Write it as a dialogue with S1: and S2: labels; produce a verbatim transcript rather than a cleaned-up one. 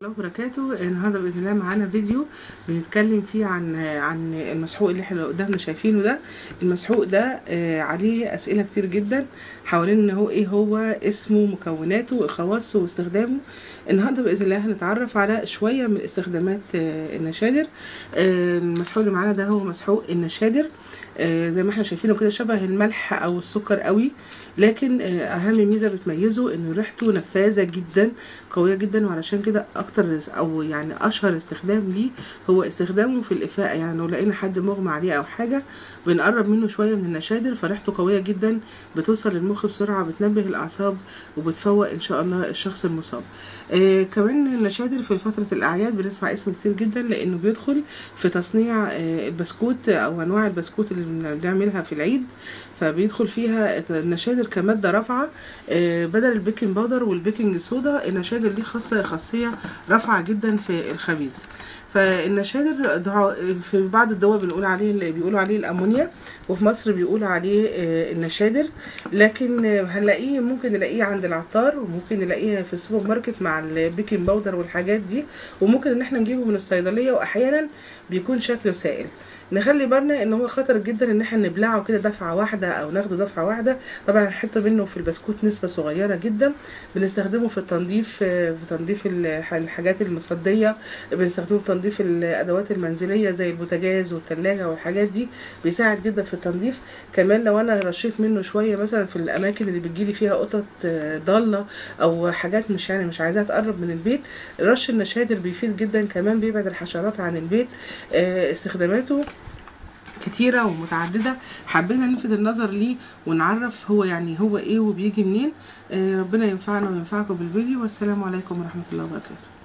S1: الله وبركاته. النهارده باذن الله معانا فيديو بنتكلم فيه عن عن المسحوق اللي احنا قدامنا شايفينه ده. المسحوق ده آه عليه اسئله كتير جدا حوالين ان هو ايه هو اسمه، مكوناته، خواصه واستخدامه. النهارده باذن الله هنتعرف على شويه من استخدامات آه النشادر. آه المسحوق اللي معانا ده هو مسحوق النشادر. آه زي ما احنا شايفينه كده شبه الملح او السكر قوي، لكن آه اهم ميزه بتميزه ان ريحته نفاذه جدا، قويه جدا، وعلشان كده اكتر او يعني اشهر استخدام ليه هو استخدامه في الافاقه. يعني لو لقينا حد مغمى عليه او حاجه بنقرب منه شويه من النشادر، فريحته قويه جدا، بتوصل للمخ بسرعه، بتنبه الاعصاب وبتفوق ان شاء الله الشخص المصاب. آه كمان النشادر في فتره الاعياد بنسمع اسمه كتير جدا، لانه بيدخل في تصنيع آه البسكوت او انواع البسكوت اللي بنعملها في العيد، فبيدخل فيها النشادر كماده رافعه. آه بدل البيكنج باودر والبيكنج صودا، النشادر دي خاصه خاصيه رافعه جدا في الخبيز. فالنشادر في بعض الدول بنقول عليه اللي بيقولوا عليه الامونيا، وفي مصر بيقولوا عليه النشادر، لكن هنلاقيه ممكن نلاقيه عند العطار، وممكن نلاقيه في السوبر ماركت مع البيكنج باودر والحاجات دي، وممكن ان احنا نجيبه من الصيدليه، واحيانا بيكون شكله سائل. نخلي بالنا ان هو خطر جدا ان احنا نبلعه كده دفعه واحده او ناخده دفعه واحده. طبعا هنحط منه في البسكوت نسبه صغيره جدا. بنستخدمه في التنظيف، في تنظيف الحاجات المصديه، بنستخدمه في تنظيف الادوات المنزليه زي البوتاجاز والثلاجه والحاجات دي، بيساعد جدا في التنظيف. كمان لو انا رشيت منه شويه مثلا في الاماكن اللي بتجيلي فيها قطط ضاله او حاجات مش يعني مش عايزاها تقرب من البيت، رش النشادر بيفيد جدا، كمان بيبعد الحشرات عن البيت. استخداماته كتيرة ومتعددة، حبينا نلفت النظر ليه ونعرف هو يعني هو ايه وبيجي منين. آه ربنا ينفعنا وينفعكم بالفيديو، والسلام عليكم ورحمة الله وبركاته.